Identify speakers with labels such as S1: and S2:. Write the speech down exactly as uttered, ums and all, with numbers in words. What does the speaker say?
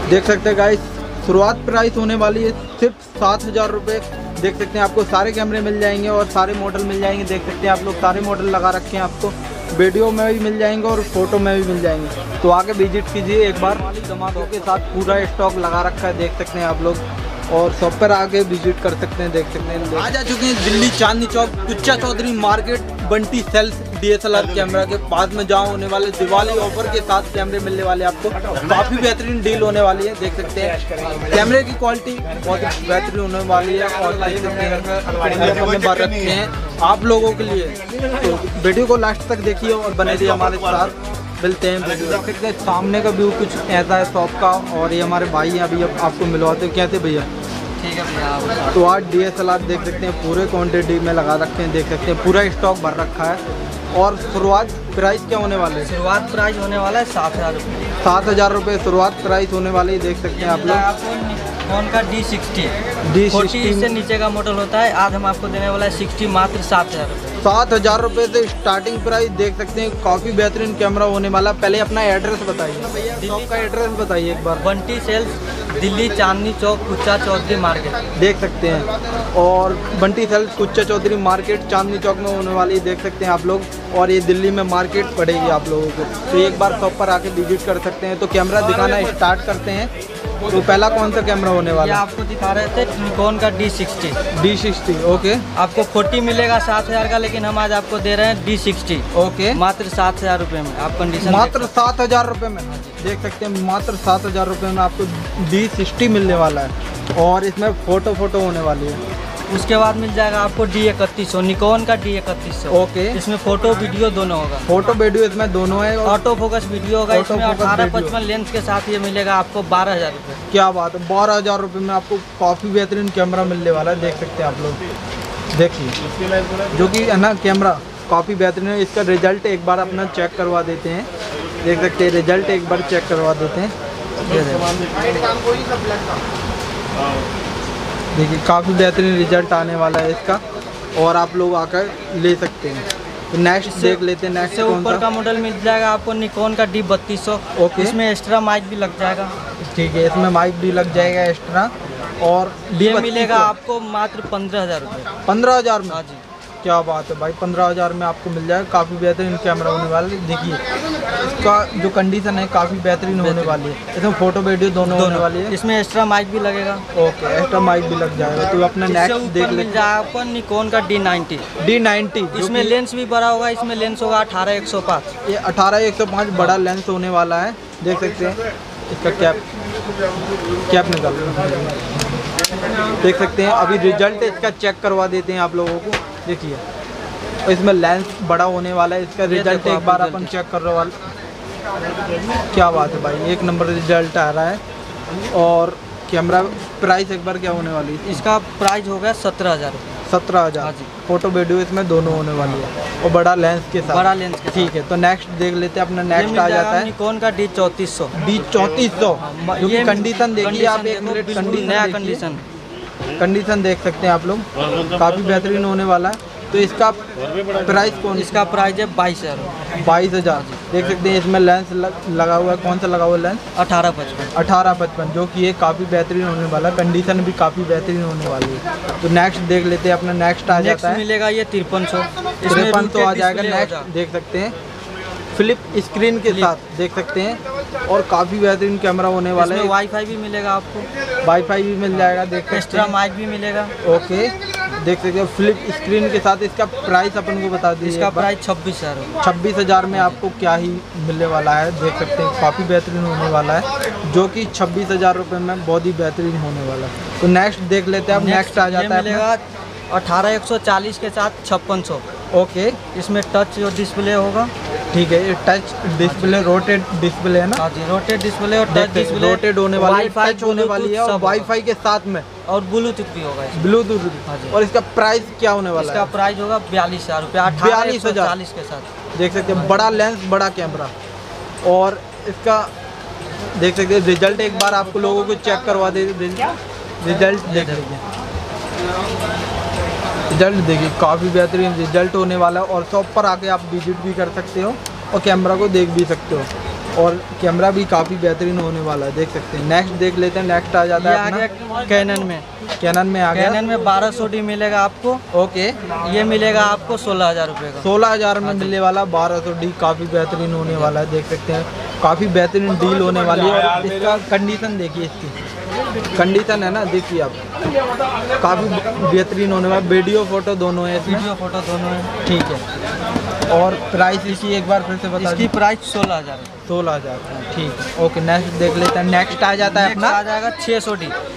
S1: देख सकते हैं गाइस, शुरुआत प्राइस होने वाली है सिर्फ सात हज़ार रुपये। देख सकते हैं आपको सारे कैमरे मिल जाएंगे और सारे मॉडल मिल जाएंगे। देख सकते हैं आप लोग सारे मॉडल लगा रखे हैं, आपको वीडियो में भी मिल जाएंगे और फोटो में भी मिल जाएंगे। तो आके विजिट कीजिए एक बार। धमाकों के साथ पूरा स्टॉक लगा रखा है, देख सकते हैं आप लोग, और शॉप पर आके विजिट कर सकते हैं। देख सकते हैं आ जा चुके हैं Delhi Chandni Chowk Kucha Chaudhary market, Bunty sales DSLR camera के पास में जहाँ होने वाले दिवाली ऑफर के साथ कैमरे मिलने वाले आपको। काफ़ी बेहतरीन डील होने वाली है। देख सकते हैं कैमरे की क्वालिटी बहुत बेहतरीन होने वाली है और देख सकते हैं बात रखते हैं आप लोगों के लिए। तो वीडियो को लास्ट तक देखिए और बने रहिए हमारे साथ। मिलते हैं। देख सकते हैं सामने का व्यू कुछ ऐसा है शॉप का, और ये हमारे भाई हैं, अभी आपको मिलवाते हैं। कहते भैया
S2: ठीक है भैया।
S1: तो आज डीएसएलआर देख सकते हैं पूरे क्वांटिटी में लगा रखे हैं। देख सकते हैं पूरा स्टॉक भर रखा है। और शुरुआत प्राइस क्या होने वाले हैं?
S2: शुरुआत प्राइस होने वाला है सात हज़ार रुपये।
S1: सात हज़ार रुपये शुरुआत प्राइस होने वाली है। देख सकते हैं आप लोग
S2: आपको फोन का डी सिक्सटी
S1: डी
S2: सिक्सटी से नीचे का मॉडल होता है। आज हम आपको देने वाला है सिक्सटी मात्र सात हज़ार रुपये।
S1: सात हज़ार रुपये से स्टार्टिंग प्राइस। देख सकते हैं काफ़ी बेहतरीन कैमरा होने वाला। पहले अपना एड्रेस बताइए, शॉप का एड्रेस बताइए एक बार।
S2: बंटी सेल्स दिल्ली चांदनी चौक कुच्चा चौधरी मार्केट
S1: देख सकते हैं। और बंटी सेल्स कुच्चा चौधरी मार्केट चांदनी चौक में होने वाली है, देख सकते हैं आप लोग। और ये दिल्ली में मार्केट पड़ेगी आप लोगों को, तो एक बार शॉप पर आके विजिट कर सकते हैं। तो कैमरा दिखाना स्टार्ट करते हैं। तो पहला कौन सा कैमरा होने वाला है?
S2: आपको दिखा रहे थे निकॉन का D sixty.
S1: D sixty okay.
S2: आपको फोर्टी मिलेगा सात हज़ार का, लेकिन हम आज आपको दे रहे हैं डी सिक्सटी
S1: ओके
S2: मात्र सात हज़ार रुपये में। आप कंडीशन
S1: मात्र सात हज़ार रुपये में देख सकते हैं। मात्र सात हज़ार रुपये में आपको डी सिक्सटी मिलने वाला है, और इसमें फ़ोटो फोटो होने वाली है।
S2: उसके बाद मिल जाएगा आपको डी इकतीस सौ, निकॉन का डी इकतीस सौ।
S1: ओके।
S2: इसमें फोटो वीडियो दोनों होगा।
S1: फोटो वीडियो इसमें दोनों है।
S2: ऑटो फोकस वीडियो होगा। इसमें अठारह पचपन लेंस के साथ ये मिलेगा आपको बारह हज़ार रुपये।
S1: क्या बात है, बारह हज़ार रुपये में आपको काफ़ी बेहतरीन कैमरा मिलने वाला है। देख सकते हैं आप लोग, देखिए जो कि है ना कैमरा काफ़ी बेहतरीन है। इसका रिजल्ट एक बार अपना चेक करवा देते हैं। देख सकते हैं रिजल्ट एक बार चेक करवा देते हैं। देखिए काफ़ी बेहतरीन रिजल्ट आने वाला है इसका, और आप लोग आकर ले सकते हैं। तो नेक्स्ट देख लेते हैं। नेक्स्ट
S2: से ऊपर का मॉडल मिल जाएगा आपको निकॉन का डी बत्तीस सौ।
S1: ओके।
S2: इसमें एक्स्ट्रा माइक भी लग जाएगा।
S1: ठीक है, इसमें माइक भी लग जाएगा एक्स्ट्रा। और
S2: ये मिलेगा आपको मात्र पंद्रह हज़ार रुपये।
S1: पंद्रह हज़ार में?
S2: हाँ जी।
S1: क्या बात है भाई, पंद्रह हज़ार में आपको मिल जाएगा। काफ़ी बेहतरीन कैमरा होने वाला है। देखिए इसका जो कंडीशन है काफ़ी बेहतरीन होने वाली है। इसमें फोटो वीडियो दोनों होने वाली है।
S2: इसमें एक्स्ट्रा माइक भी लगेगा।
S1: ओके, एक्स्ट्रा माइक भी लग जाएगा। तो अपना नेक्स्ट देख
S2: मिल जाएगा आपको निकॉन का डी नाइन्टी।
S1: डी नाइन्टी
S2: इसमें लेंस भी बड़ा होगा। इसमें लेंस होगा अठारह एक सौ पाँच।
S1: ये अठारह एक सौ पाँच बड़ा लेंस होने वाला है। देख सकते हैं इसका कैप कैप निकाल देख सकते हैं। अभी रिजल्ट इसका चेक करवा देते हैं आप लोगों को। देखिए इसमें लेंस बड़ा होने वाला है। इसका रिजल्ट एक बार अपन चेक कर रहे वाले। क्या बात है भाई, एक नंबर रिजल्ट आ रहा है। और कैमरा प्राइस एक बार क्या होने वाली है?
S2: इसका प्राइस हो गया सत्रह हज़ार।
S1: सत्रह हज़ार फोटो वीडियो इसमें दोनों होने वाली है, और बड़ा लेंस के साथ।
S2: बड़ा लेंस के साथ।
S1: ठीक है, तो नेक्स्ट देख लेते हैं। अपना नेक्स्ट आ जाता है
S2: निकॉन का डी चौंतीस सौ।
S1: डी चौंतीस सौ ये कंडीशन देखिए आप। एक मिनट कंडीशन
S2: नया कंडीशन
S1: कंडीशन देख सकते हैं आप लोग, काफ़ी बेहतरीन होने वाला है। तो इसका प्राइस कौन?
S2: इसका प्राइस है बाईस हज़ार।
S1: बाईस हज़ार देख सकते हैं। इसमें लेंस लगा हुआ है। कौन सा लगा हुआ है लेंस?
S2: अठारह पचपन।
S1: अठारह पचपन जो कि ये काफ़ी बेहतरीन होने वाला है। कंडीशन भी काफ़ी बेहतरीन होने वाली है। तो नेक्स्ट देख लेते हैं। अपना नेक्स्ट आ जाता है।
S2: मिलेगा ये तिरपन सौ।
S1: तिरपन सौ आ जाएगा। नेक्स्ट देख सकते हैं फ्लिप स्क्रीन के साथ, देख सकते हैं, और काफ़ी बेहतरीन कैमरा होने वाला है।
S2: वाईफाई भी मिलेगा आपको।
S1: वाईफाई भी मिल जाएगा। देख सकते
S2: एक्स्ट्रा
S1: हैं
S2: माइक भी मिलेगा।
S1: ओके, देख सकते हैं फ्लिप स्क्रीन के साथ। इसका प्राइस अपन को बता दीजिए।
S2: इसका प्राइस छब्बीस हज़ार।
S1: छब्बीस हज़ार में आपको क्या ही मिलने वाला है। देख सकते हैं काफ़ी बेहतरीन होने वाला है, जो कि छब्बीस हज़ार रुपये में बहुत ही बेहतरीन होने वाला है। तो नेक्स्ट देख लेते हैं। अब नेक्स्ट आ जाता है
S2: अठारह एक सौ चालीस के साथ छप्पन सौ।
S1: ओके,
S2: इसमें टच और डिस्प्ले होगा।
S1: ठीक है, ये टच डिस्प्ले रोटेट डिस्प्ले है ना?
S2: हाँ जी, रोटेट डिस्प्ले और टच डिस्प्ले।
S1: रोटेट होने वाली है, टच होने वाली है, और वाईफाई के साथ में,
S2: और ब्लूटूथ भी होगा।
S1: ब्लूटूथ।
S2: हाँ जी।
S1: और इसका प्राइस क्या होने वाला है?
S2: इसका प्राइस होगा बयालीस हज़ार रुपया।
S1: बयालीस हज़ार
S2: चालीस के साथ
S1: देख सकते हैं। बड़ा लेंस, बड़ा कैमरा, और इसका देख सकते हैं रिजल्ट एक बार आपको लोगों को चेक करवा दे। रिजल्ट देख लीजिए, रिजल्ट देखिए काफ़ी बेहतरीन रिजल्ट होने वाला है। और शॉप पर आके आप विजिट भी कर सकते हो और कैमरा को देख भी सकते हो। और कैमरा भी काफ़ी बेहतरीन होने वाला है, देख सकते हैं। नेक्स्ट देख लेते हैं, नेक्स्ट आ जाता
S2: ये
S1: है
S2: आ
S1: अपना
S2: गया कैनन में।
S1: कैनन में आ गया।
S2: कैनन में बारह सौ डी मिलेगा आपको।
S1: ओके,
S2: ये मिलेगा आपको सोलह हजार रुपये का।
S1: सोलह हज़ार में मिलने वाला बारह सौ डी, काफ़ी बेहतरीन होने वाला है, देख सकते हैं। काफ़ी बेहतरीन डील होने वाली है। और इसका कंडीशन देखिए, इसकी कंडीशन है ना, देखिए आप, काफ़ी बेहतरीन होने वाला। वीडियो फोटो दोनों है इसमें,
S2: वीडियो फोटो दोनों है।
S1: ठीक है। और प्राइस इसकी एक बार फिर से बता
S2: इसकी प्राइस सोलह हजार है।
S1: सोलह हज़ार, ठीक है। ओके, नेक्स्ट देख लेते हैं। नेक्स्ट आ जाता है
S2: नेक्स्ट
S1: अपना
S2: आ जाएगा छः सौ डी।